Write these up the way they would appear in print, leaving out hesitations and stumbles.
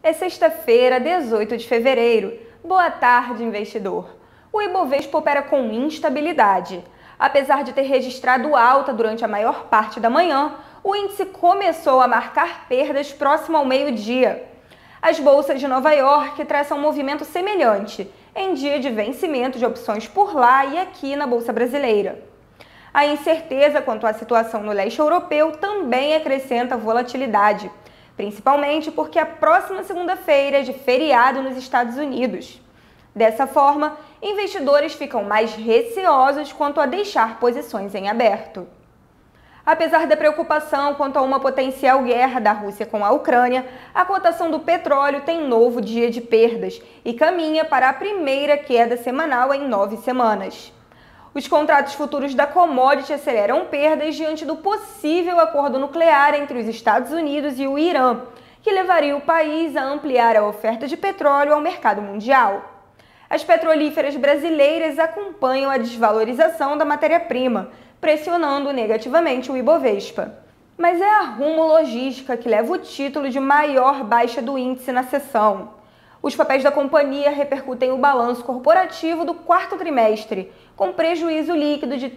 É sexta-feira, 18 de fevereiro. Boa tarde, investidor. O Ibovespa opera com instabilidade. Apesar de ter registrado alta durante a maior parte da manhã, o índice começou a marcar perdas próximo ao meio-dia. As bolsas de Nova York traçam um movimento semelhante, em dia de vencimento de opções por lá e aqui na Bolsa Brasileira. A incerteza quanto à situação no leste europeu também acrescenta volatilidade, principalmente porque a próxima segunda-feira é de feriado nos Estados Unidos. Dessa forma, investidores ficam mais receosos quanto a deixar posições em aberto. Apesar da preocupação quanto a uma potencial guerra da Rússia com a Ucrânia, a cotação do petróleo tem novo dia de perdas e caminha para a primeira queda semanal em 9 semanas. Os contratos futuros da commodity aceleram perdas diante do possível acordo nuclear entre os Estados Unidos e o Irã, que levaria o país a ampliar a oferta de petróleo ao mercado mundial. As petrolíferas brasileiras acompanham a desvalorização da matéria-prima, pressionando negativamente o Ibovespa. Mas é a Rumo Logística que leva o título de maior baixa do índice na sessão. Os papéis da companhia repercutem o balanço corporativo do quarto trimestre, com prejuízo líquido de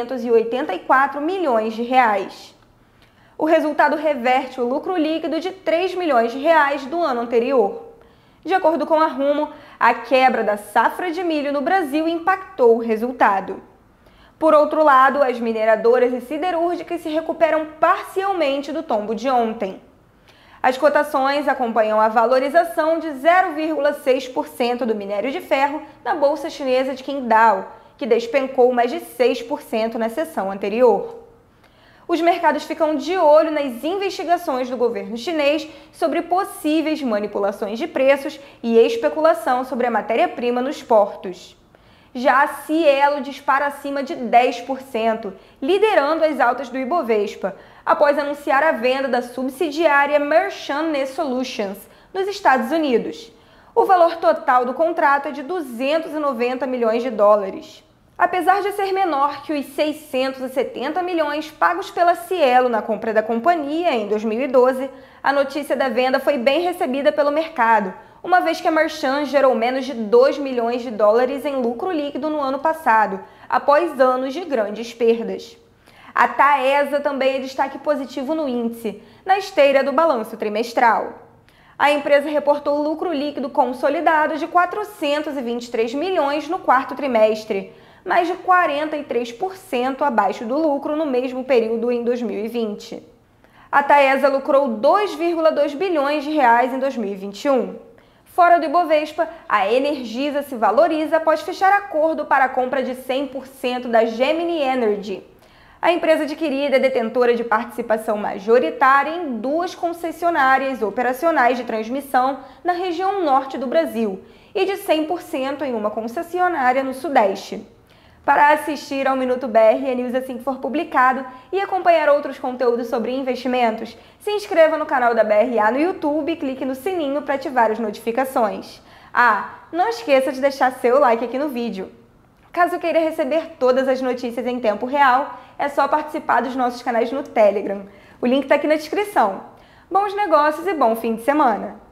384 milhões de reais. O resultado reverte o lucro líquido de 3 milhões de reais do ano anterior. De acordo com a Rumo, a quebra da safra de milho no Brasil impactou o resultado. Por outro lado, as mineradoras e siderúrgicas se recuperam parcialmente do tombo de ontem. As cotações acompanham a valorização de 0,6% do minério de ferro na bolsa chinesa de Qingdao, que despencou mais de 6% na sessão anterior. Os mercados ficam de olho nas investigações do governo chinês sobre possíveis manipulações de preços e especulação sobre a matéria-prima nos portos. Já a Cielo dispara acima de 10%, liderando as altas do Ibovespa, após anunciar a venda da subsidiária Merchant Solutions, nos Estados Unidos. O valor total do contrato é de 290 milhões de dólares. Apesar de ser menor que os 670 milhões pagos pela Cielo na compra da companhia em 2012, a notícia da venda foi bem recebida pelo mercado, uma vez que a Merchant gerou menos de 2 milhões de dólares em lucro líquido no ano passado, após anos de grandes perdas. A Taesa também é destaque positivo no índice, na esteira do balanço trimestral. A empresa reportou lucro líquido consolidado de 423 milhões no quarto trimestre, mais de 43% abaixo do lucro no mesmo período em 2020. A Taesa lucrou 2,2 bilhões de reais em 2021. Fora do Ibovespa, a Energisa se valoriza após fechar acordo para a compra de 100% da Gemini Energy. A empresa adquirida é detentora de participação majoritária em 2 concessionárias operacionais de transmissão na região norte do Brasil e de 100% em uma concessionária no Sudeste. Para assistir ao Minuto BR News assim que for publicado e acompanhar outros conteúdos sobre investimentos, se inscreva no canal da BRA no YouTube e clique no sininho para ativar as notificações. Não esqueça de deixar seu like aqui no vídeo. Caso queira receber todas as notícias em tempo real, é só participar dos nossos canais no Telegram. O link está aqui na descrição. Bons negócios e bom fim de semana!